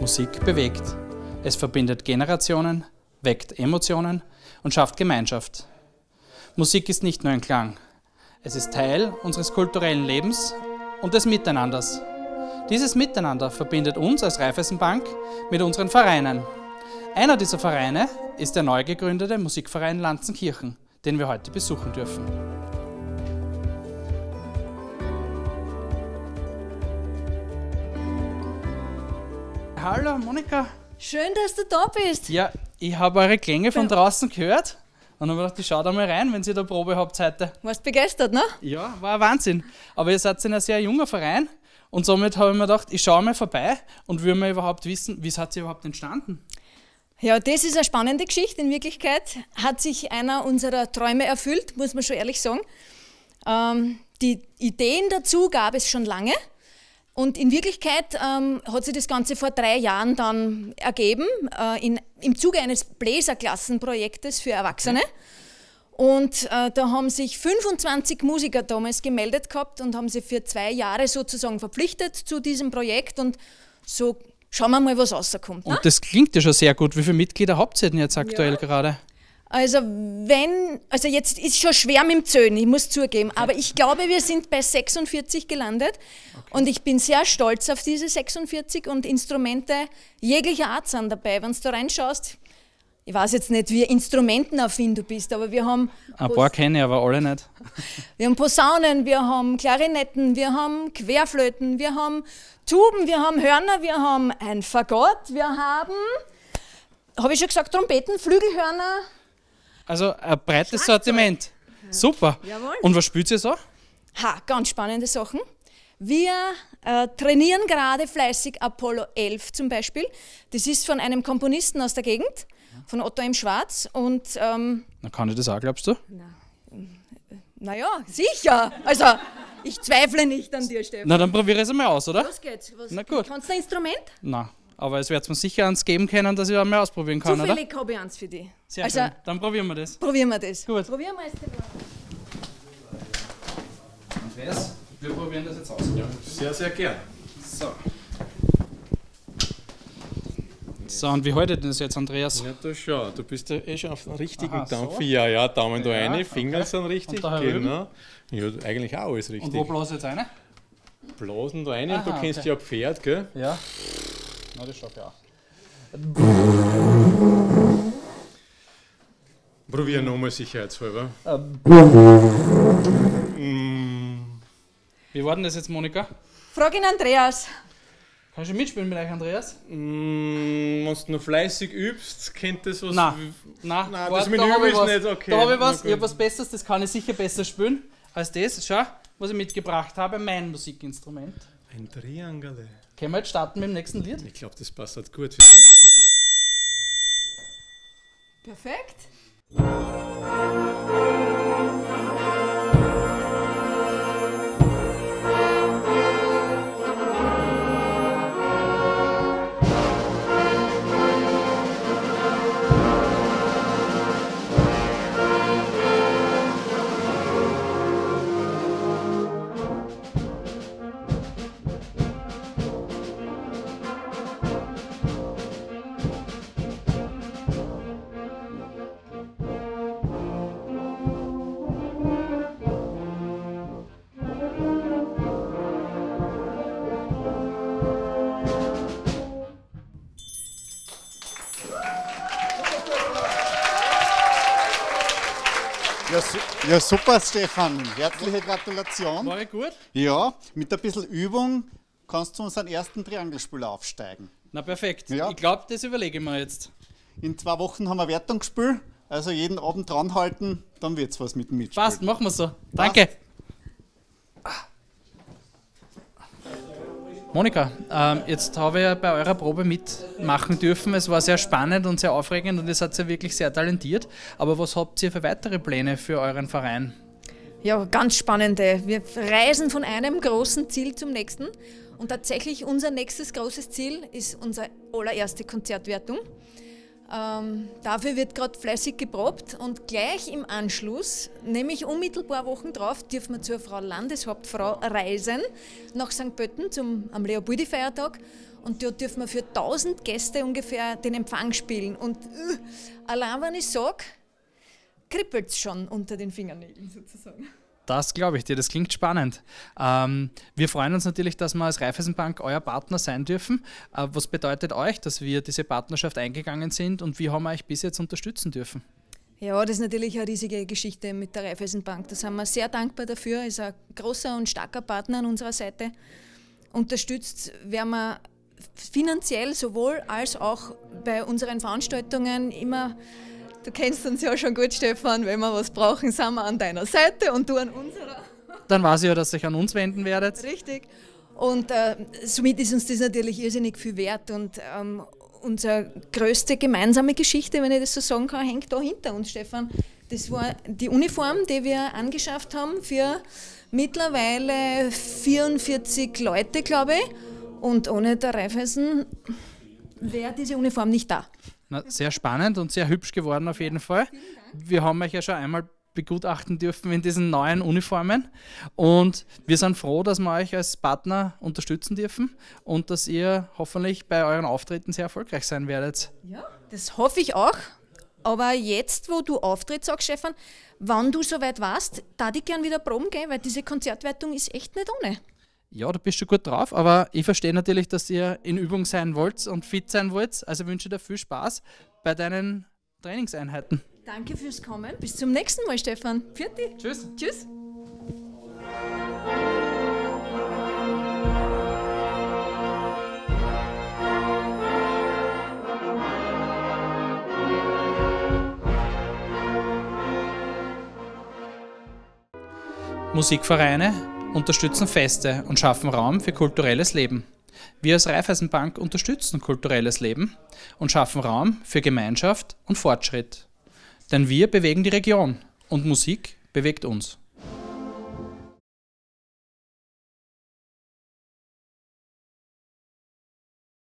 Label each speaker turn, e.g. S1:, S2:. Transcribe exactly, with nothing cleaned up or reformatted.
S1: Musik bewegt. Es verbindet Generationen, weckt Emotionen und schafft Gemeinschaft. Musik ist nicht nur ein Klang. Es ist Teil unseres kulturellen Lebens und des Miteinanders. Dieses Miteinander verbindet uns als Raiffeisenbank mit unseren Vereinen. Einer dieser Vereine ist der neu gegründete Musikverein Lanzenkirchen, den wir heute besuchen dürfen. Hallo Monika.
S2: Schön, dass du da bist.
S1: Ja, ich habe eure Klänge von draußen gehört und habe gedacht, ich schaue da mal rein, wenn ihr da Probe habt heute.
S2: Warst begeistert, ne?
S1: Ja, war ein Wahnsinn. Aber ihr seid ein sehr junger Verein und somit habe ich mir gedacht, ich schaue mal vorbei und will mal überhaupt wissen, wie hat sie überhaupt entstanden?
S2: Ja, das ist eine spannende Geschichte. In Wirklichkeit hat sich einer unserer Träume erfüllt, muss man schon ehrlich sagen. Ähm, die Ideen dazu gab es schon lange. Und in Wirklichkeit ähm, hat sich das Ganze vor drei Jahren dann ergeben, äh, in, im Zuge eines Bläserklassenprojektes für Erwachsene. Und äh, da haben sich fünfundzwanzig Musiker damals gemeldet gehabt und haben sich für zwei Jahre sozusagen verpflichtet zu diesem Projekt. Und so schauen wir mal, was rauskommt. Ne?
S1: Und das klingt ja schon sehr gut. Wie viele Mitglieder habt ihr denn jetzt aktuell ja. gerade?
S2: Also wenn, also jetzt ist schon schwer mit dem Zählen, ich muss zugeben, okay. aber ich glaube, wir sind bei sechsundvierzig gelandet okay. und ich bin sehr stolz auf diese sechsundvierzig und Instrumente jeglicher Art sind dabei. Wenn du da reinschaust, ich weiß jetzt nicht, wie instrumentenaffin du bist, aber wir haben...
S1: Ein paar kenne ich, aber alle nicht.
S2: Wir haben Posaunen, wir haben Klarinetten, wir haben Querflöten, wir haben Tuben, wir haben Hörner, wir haben ein Fagott, wir haben, habe ich schon gesagt, Trompeten, Flügelhörner.
S1: Also ein breites Sortiment. Super.
S2: Jawohl.
S1: Und was spielt ihr so?
S2: Ha, ganz spannende Sachen. Wir äh, trainieren gerade fleißig Apollo elf zum Beispiel. Das ist von einem Komponisten aus der Gegend, von Otto M. Schwarz. Und, ähm,
S1: Na, kann ich das auch, glaubst du?
S2: Naja, na sicher. Also, ich zweifle nicht an dir, Stefan.
S1: Na, dann probiere ich es einmal aus, oder?
S2: Los geht's. Was,
S1: Na gut.
S2: Kannst du ein Instrument?
S1: Na, aber es wird mir sicher eins geben können, dass ich einmal ausprobieren kann,
S2: Zufällig
S1: oder?
S2: habe ich eins für dich.
S1: Sehr
S2: also,
S1: schön. Dann probieren wir das.
S2: Probieren wir das.
S1: Gut.
S2: Probieren wir es.
S1: Andreas, wir probieren das jetzt aus. Ja,
S3: sehr, sehr gern.
S1: So. So, und wie haltet ihr das jetzt, Andreas?
S3: Ja, da schau, du bist ja eh schon auf dem richtigen
S1: Aha,
S3: Dampf.
S1: so?
S3: Ja, ja, Daumen da
S1: Ja,
S3: rein, Finger
S1: okay.
S3: sind richtig.
S1: Und da herüben?
S3: Genau. Ja, eigentlich auch alles richtig.
S1: Und wo blase ich jetzt rein?
S3: Blasen da rein,
S1: Aha,
S3: du kennst
S1: okay.
S3: ja Pferd, gell?
S1: Ja. Na, das schaffe ich auch.
S3: Probier nochmal sicherheitshalber.
S1: Wie war denn das jetzt, Monika?
S2: Frag ihn Andreas.
S1: Kannst du mitspielen mit euch, Andreas?
S3: Mm, wenn du noch fleißig übst, kennt das was?
S1: Nein, nein,
S3: Nein,
S1: warte,
S3: das mit
S1: da hab
S3: Üben
S1: ich
S3: ist
S1: was.
S3: nicht okay.
S1: Da habe ich
S3: Na
S1: was,
S3: gut.
S1: ich habe was Besseres, das kann ich sicher besser spielen als das. Schau, was ich mitgebracht habe, mein Musikinstrument.
S3: Ein Triangel.
S1: Können wir jetzt starten mit dem nächsten Lied?
S3: Ich glaube, das passt halt gut fürs nächste Lied.
S2: Perfekt.
S4: Ja, su ja, super, Stefan. Herzliche Gratulation.
S1: War ich gut?
S4: Ja, mit ein bisschen Übung kannst du unseren ersten Triangelspieler aufsteigen.
S1: Na perfekt.
S4: Ja.
S1: Ich glaube, das überlege ich mir jetzt.
S4: In zwei Wochen haben wir Wertungsspiel, also jeden Abend dranhalten, dann wird es was mit dem Mitspielen.
S1: Passt, machen wir so. Danke. Monika, ähm, jetzt habe ich ja bei eurer Probe mitmachen dürfen. Es war sehr spannend und sehr aufregend und ihr seid ja wirklich sehr talentiert. Aber was habt ihr für weitere Pläne für euren Verein?
S2: Ja, ganz spannende. Wir reisen von einem großen Ziel zum nächsten. Und tatsächlich unser nächstes großes Ziel ist unsere allererste Konzertwertung. Ähm, dafür wird gerade fleißig geprobt und gleich im Anschluss, nämlich unmittelbar Wochen drauf, dürfen wir zur Frau Landeshauptfrau reisen nach Sankt Pölten zum, am Leopoldi-Feiertag und dort dürfen wir für tausend Gäste ungefähr den Empfang spielen. Und uh, allein wenn ich sage, kribbelt es schon unter den Fingernägeln sozusagen.
S1: Das glaube ich dir, das klingt spannend. Ähm, wir freuen uns natürlich, dass wir als Raiffeisenbank euer Partner sein dürfen. Äh, was bedeutet euch, dass wir diese Partnerschaft eingegangen sind und wie haben wir euch bis jetzt unterstützen dürfen?
S2: Ja, das ist natürlich eine riesige Geschichte mit der Raiffeisenbank. Da sind wir sehr dankbar dafür. Ist ein großer und starker Partner an unserer Seite. Unterstützt werden wir finanziell sowohl als auch bei unseren Veranstaltungen immer. Du kennst uns ja schon gut, Stefan. Wenn wir was brauchen, sind wir an deiner Seite und du an unserer.
S1: Dann weiß ich ja, dass ihr euch an uns wenden werdet.
S2: Richtig. Und äh, somit ist uns das natürlich irrsinnig viel wert. Und ähm, unsere größte gemeinsame Geschichte, wenn ich das so sagen kann, hängt da hinter uns, Stefan. Das war die Uniform, die wir angeschafft haben für mittlerweile vierundvierzig Leute, glaube ich. Und ohne der Raiffeisen wäre diese Uniform nicht da.
S1: Na, sehr spannend und sehr hübsch geworden auf jeden Fall. Wir haben euch ja schon einmal begutachten dürfen in diesen neuen Uniformen und wir sind froh, dass wir euch als Partner unterstützen dürfen und dass ihr hoffentlich bei euren Auftritten sehr erfolgreich sein werdet.
S2: Ja, das hoffe ich auch. Aber jetzt, wo du auftrittst, sagst Stefan, wann du soweit warst, da ich gern wieder proben gehen, weil diese Konzertwertung ist echt nicht ohne.
S1: Ja, du bist schon gut drauf, aber ich verstehe natürlich, dass ihr in Übung sein wollt und fit sein wollt. Also wünsche dir viel Spaß bei deinen Trainingseinheiten.
S2: Danke fürs Kommen. Bis zum nächsten Mal, Stefan. Vierte.
S1: Tschüss.
S2: Tschüss.
S1: Musikvereine unterstützen Feste und schaffen Raum für kulturelles Leben. Wir als Raiffeisenbank unterstützen kulturelles Leben und schaffen Raum für Gemeinschaft und Fortschritt. Denn wir bewegen die Region und Musik bewegt uns.